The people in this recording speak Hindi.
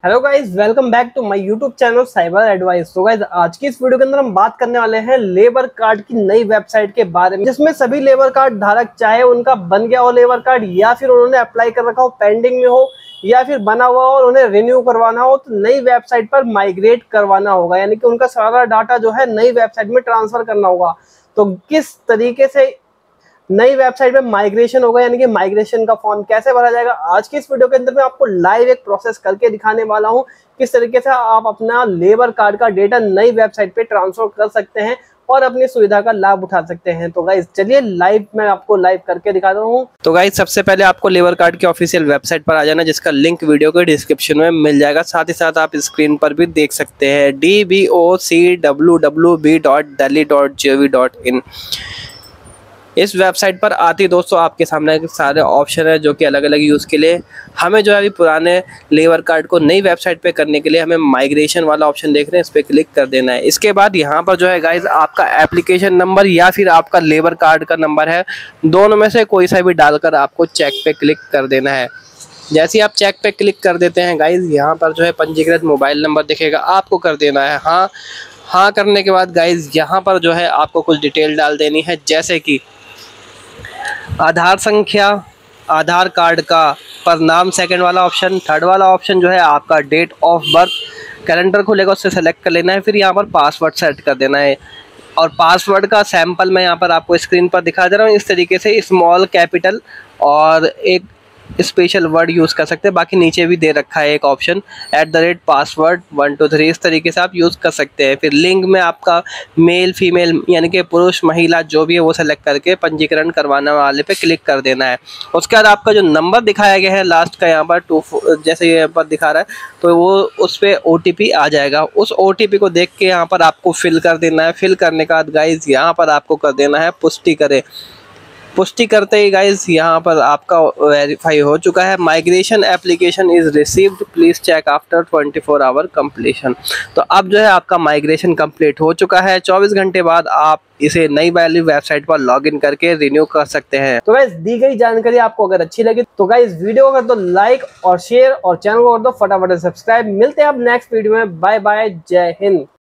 Hello guys, welcome back to my YouTube channel cyber advice. तो गाइज आज की इस वीडियो के अंदर हम बात करने वाले हैं लेबर कार्ड की नई वेबसाइट के बारे में, जिसमें सभी लेबर कार्ड धारक चाहे उनका बन गया हो लेबर कार्ड या फिर उन्होंने अप्लाई कर रखा हो, पेंडिंग में हो या फिर बना हुआ हो और उन्हें रिन्यू करवाना हो, तो नई वेबसाइट पर माइग्रेट करवाना होगा। यानी कि उनका सारा डाटा जो है नई वेबसाइट में ट्रांसफर करना होगा। तो किस तरीके से नई वेबसाइट पे माइग्रेशन होगा, यानी कि माइग्रेशन का फॉर्म कैसे भरा जाएगा, आज की इस वीडियो के अंदर मैं आपको लाइव एक प्रोसेस करके दिखाने वाला हूं। किस तरीके से आप अपना लेबर कार्ड का डेटा नई वेबसाइट पे ट्रांसफर कर सकते हैं और अपनी सुविधा का लाभ उठा सकते हैं। तो गाइस चलिए लाइव मैं आपको लाइव करके दिखाता हूं। तो गाइस सबसे पहले आपको लेबर कार्ड की ऑफिशियल वेबसाइट पर आ जाना, जिसका लिंक वीडियो के डिस्क्रिप्शन में मिल जाएगा। साथ ही साथ आप स्क्रीन पर भी देख सकते हैं dbocwww.delhi.gov.in। इस वेबसाइट पर आती दोस्तों आपके सामने सारे ऑप्शन है जो कि अलग अलग यूज़ के लिए। हमें जो है अभी पुराने लेबर कार्ड को नई वेबसाइट पे करने के लिए हमें माइग्रेशन वाला ऑप्शन देख रहे हैं, इस पर क्लिक कर देना है। इसके बाद यहाँ पर जो है गाइज आपका एप्लीकेशन नंबर या फिर आपका लेबर कार्ड का नंबर है, दोनों में से कोई सा भी डालकर आपको चेक पे क्लिक कर देना है। जैसे ही आप चेक पे क्लिक कर देते हैं गाइज, यहाँ पर जो है पंजीकृत मोबाइल नंबर दिखेगा, आपको कर देना है हाँ करने के बाद गाइज यहाँ पर जो है आपको कुछ डिटेल डाल देनी है, जैसे कि आधार संख्या, आधार कार्ड का पर नाम, सेकंड वाला ऑप्शन। थर्ड वाला ऑप्शन जो है आपका डेट ऑफ बर्थ, कैलेंडर खुलेगा उससे सेलेक्ट कर लेना है। फिर यहाँ पर पासवर्ड सेट कर देना है और पासवर्ड का सैंपल मैं यहाँ पर आपको स्क्रीन पर दिखा दे रहा हूँ। इस तरीके से स्मॉल, कैपिटल और एक स्पेशल वर्ड यूज़ कर सकते हैं। बाकी नीचे भी दे रखा है एक ऑप्शन @password 1 2 3, इस तरीके से आप यूज़ कर सकते हैं। फिर लिंग में आपका मेल फीमेल यानी कि पुरुष महिला जो भी है वो सेलेक्ट करके पंजीकरण करवाने वाले पे क्लिक कर देना है। उसके बाद आपका जो नंबर दिखाया गया है लास्ट का यहाँ पर 2 जैसे यहाँ पर दिखा रहा है, तो वो उस पर OTP आ जाएगा। उस OTP को देख के यहाँ पर आपको फिल कर देना है। फिल करने के बाद गाइज यहाँ पर आपको कर देना है पुष्टि करें। पुष्टि करते ही गाइज यहाँ पर आपका वेरीफाई हो चुका है। Migration application is received, please check after 24 hour completion. तो अब जो है आपका माइग्रेशन कंप्लीट हो चुका है। 24 घंटे बाद आप इसे नई वाली वेबसाइट पर लॉगिन करके रिन्यू कर सकते हैं। तो गाइज दी गई जानकारी आपको अगर अच्छी लगी तो गाइज वीडियो को कर दो लाइक और शेयर और चैनल को कर दो फटाफट सब्सक्राइब। मिलते हैं आप नेक्स्ट वीडियो में। बाय बाय, जय हिंद।